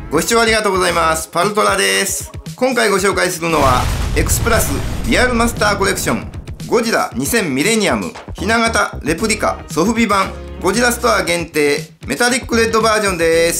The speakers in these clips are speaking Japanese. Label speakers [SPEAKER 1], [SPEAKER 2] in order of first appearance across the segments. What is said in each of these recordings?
[SPEAKER 1] ご視聴ありがとうございます。パルトラです。今回ご紹介するのは X プラスリアルマスターコレクションゴジラ2000ミレニアムひな型レプリカソフビ版ゴジラストア限定メタリックレッドバージョンです。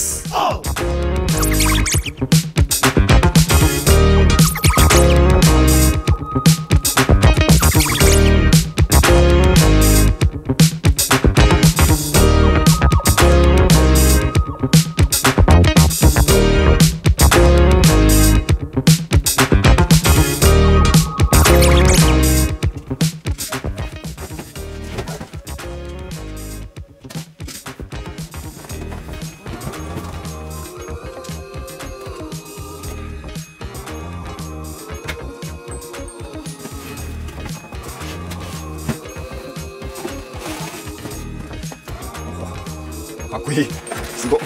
[SPEAKER 1] かっこいい。すごっ。よ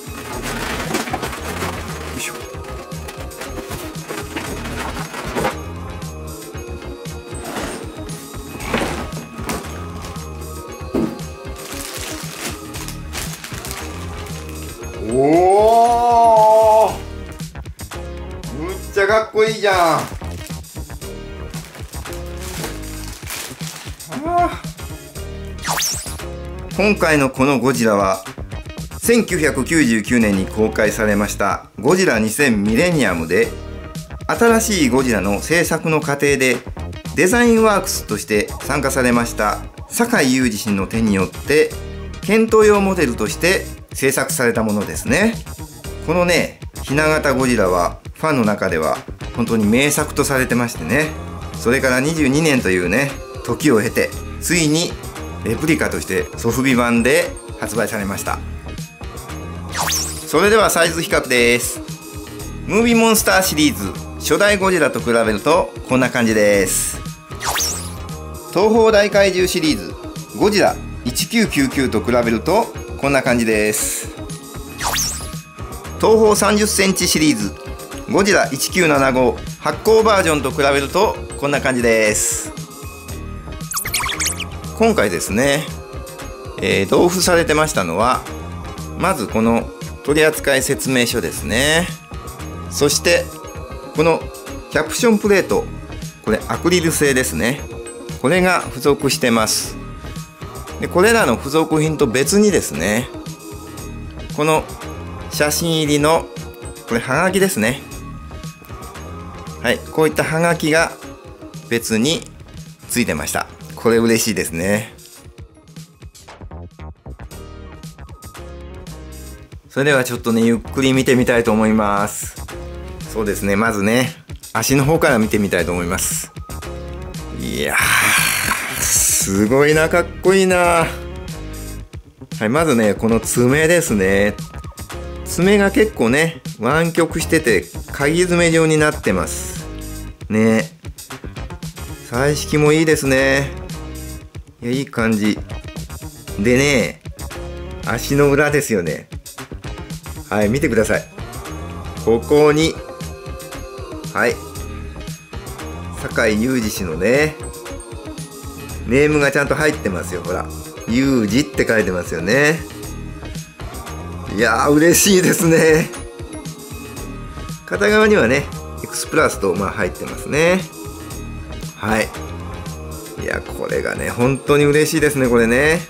[SPEAKER 1] いしょ。おお、むっちゃかっこいいじゃん。今回のこのゴジラは1999年に公開されましたゴジラ2000ミレニアムで、新しいゴジラの制作の過程でデザインワークスとして参加されました坂井裕二氏の手によって検討用モデルとして制作されたものですね。このねひな型ゴジラはファンの中では本当に名作とされてましてね、それから22年というね時を経てついにレプリカとしてソフビ版で発売されました。それではサイズ比較です。ムービーモンスターシリーズ初代ゴジラと比べるとこんな感じです。東宝大怪獣シリーズゴジラ1999と比べるとこんな感じです。東宝30センチシリーズゴジラ1975発光バージョンと比べるとこんな感じです。今回ですね、同封されてましたのはまずこの取扱説明書ですね。そしてこのキャプションプレート、これアクリル製ですね。これが付属してます。でこれらの付属品と別にですね、この写真入りのこれはがきですね。はい、こういったはがきが別についてました。これ嬉しいですね。それではちょっとねゆっくり見てみたいと思います。そうですね、まずね足の方から見てみたいと思います。いやーすごいな、かっこいいな。はい、まずねこの爪ですね。爪が結構ね湾曲してて鍵爪状になってますね。彩色もいいですね。いやいい感じでね、足の裏ですよね。はい、見てください。ここにはい坂井裕二氏のねネームがちゃんと入ってますよ。ほら裕二って書いてますよね。いやー嬉しいですね。片側にはね X プラスと入ってますね。はい、いやこれがね本当に嬉しいですね。これね、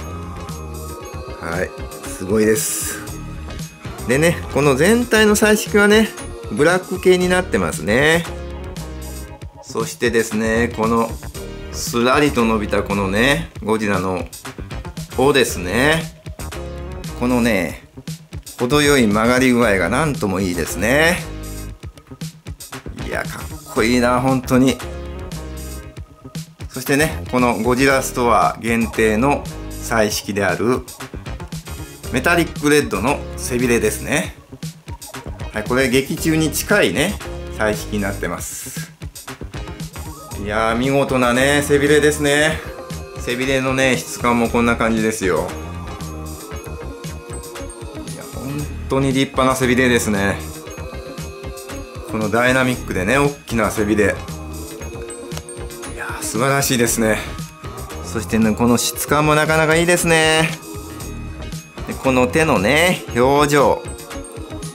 [SPEAKER 1] はいすごいです。でねこの全体の彩色はねブラック系になってますね。そしてですねこのすらりと伸びたこのねゴジラの尾ですね。このね程よい曲がり具合がなんともいいですね。いやかっこいいな本当に。そしてねこのゴジラストア限定の彩色であるメタリックレッドの背びれですね。はい、これ劇中に近いね彩色になってます。いやー見事なね背びれですね。背びれのね質感もこんな感じですよ。いや本当に立派な背びれですね。このダイナミックでね大きな背びれ、いやー素晴らしいですね。そしてねこの質感もなかなかいいですね。でこの手のね表情、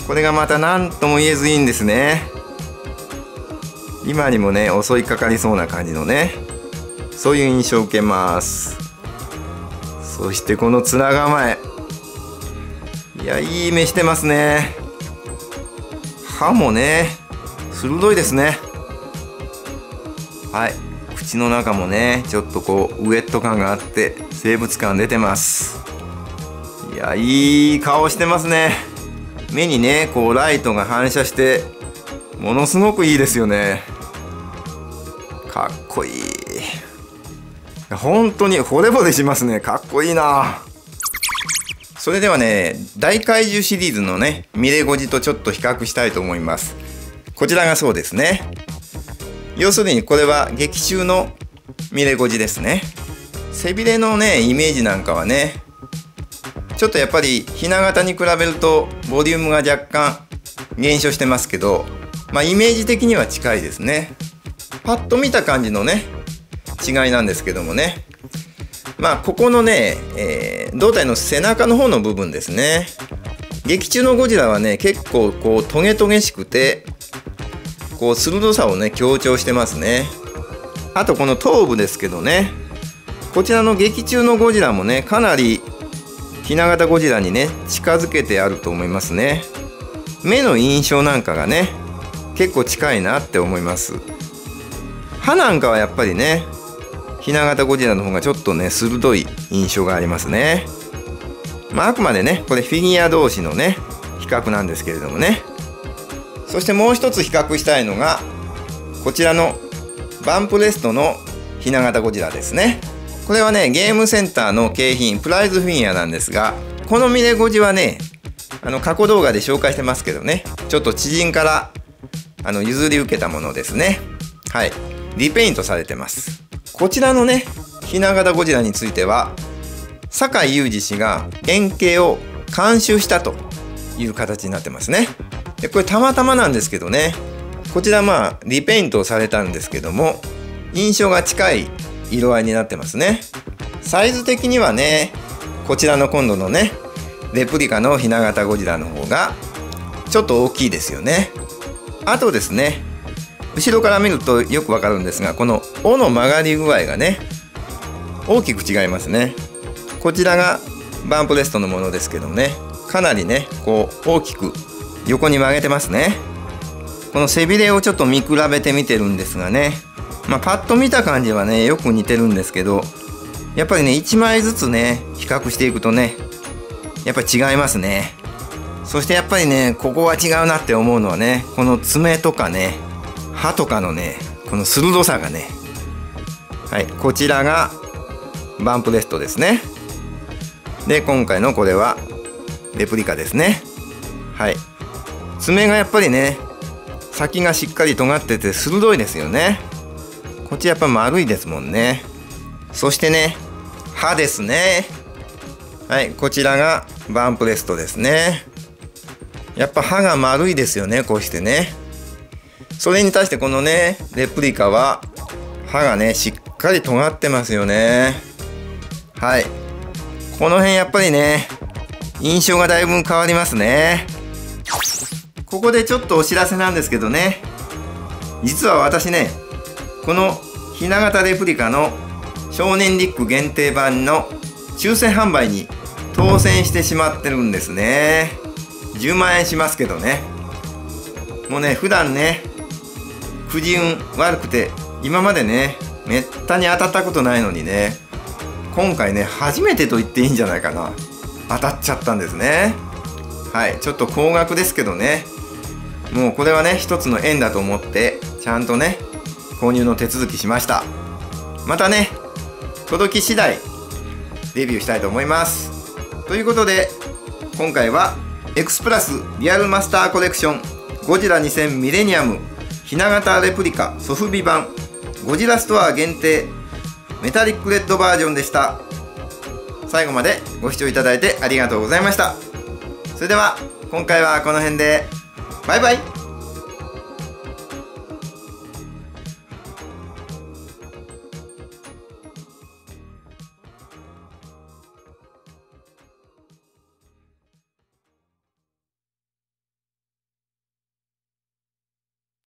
[SPEAKER 1] これがまた何とも言えずいいんですね。今にもね襲いかかりそうな感じのね、そういう印象を受けます。そしてこの面構え、いやいい目してますね。歯もね鋭いですね。はい、口の中もねちょっとこうウエット感があって生物感出てます。いやいい顔してますね。目にねこうライトが反射してものすごくいいですよね。かっこいい。本当に惚れ惚れしますね。かっこいいな。それではね大怪獣シリーズのねミレゴジとちょっと比較したいと思います。こちらがそうですね。要するにこれは劇中のミレゴジですね。背びれのねイメージなんかはねちょっとやっぱりひな形に比べるとボリュームが若干減少してますけど、イメージ的には近いですね。パッと見た感じのね違いなんですけどもね、ここのね、胴体の背中の方の部分ですね。劇中のゴジラはね結構こうトゲトゲしくてこう鋭さをね強調してますね。あとこの頭部ですけどね、こちらの劇中のゴジラもねかなりひな形ゴジラにね近づけてあると思いますね。目の印象なんかがね結構近いなって思います。歯なんかはやっぱりねひな形ゴジラの方がちょっとね鋭い印象がありますね。あくまでねこれフィギュア同士のね比較なんですけれどもね。そしてもう一つ比較したいのがこちらのバンプレストのひな形ゴジラですね。これはねゲームセンターの景品プライズフィギュアなんですが、このミレゴジはね過去動画で紹介してますけどね、ちょっと知人から譲り受けたものですね。はい、リペイントされてます。こちらのねひな形ゴジラについては坂井雄二氏が原型を監修したという形になってますね。でこれたまたまなんですけどね、こちらリペイントをされたんですけども印象が近い色合いになってますね。サイズ的にはねこちらの今度のねレプリカのひな形ゴジラの方がちょっと大きいですよね。あとですね後ろから見るとよくわかるんですが、この尾の曲がり具合がね大きく違いますね。こちらがバンプレストのものですけどね、かなりねこう大きく横に曲げてますね。この背びれをちょっと見比べてみてるんですがね、パッと見た感じはねよく似てるんですけど、やっぱりね1枚ずつね比較していくとねやっぱり違いますね。そしてやっぱりねここは違うなって思うのはねこの爪とかね歯とかのねこの鋭さがね、はい、こちらがバンプレストですね。で今回のこれはレプリカですね。はい、爪がやっぱりね先がしっかり尖ってて鋭いですよね。こっちやっぱ丸いですもんね。そしてね歯ですね。はい、こちらがバンプレストですね。やっぱ歯が丸いですよね、こうしてね。それに対してこのねレプリカは歯がねしっかり尖ってますよね。はい、この辺やっぱりね印象がだいぶ変わりますね。ここでちょっとお知らせなんですけどね、実は私ねこのひな形レプリカの少年リック限定版の抽選販売に当選してしまってるんですね。10万円しますけどね。もうね普段ねくじ運悪くて今までねめったに当たったことないのにね、今回ね初めてと言っていいんじゃないかな、当たっちゃったんですね。はい、ちょっと高額ですけどね、もうこれはね一つの縁だと思ってちゃんとね購入の手続きしました。またね届き次第レビューしたいと思います。ということで今回はエクスプラスリアルマスターコレクションゴジラ2000ミレニアムひな形レプリカソフビ版ゴジラストア限定メタリックレッドバージョンでした。最後までご視聴いただいてありがとうございました。それでは今回はこの辺でバイバイ。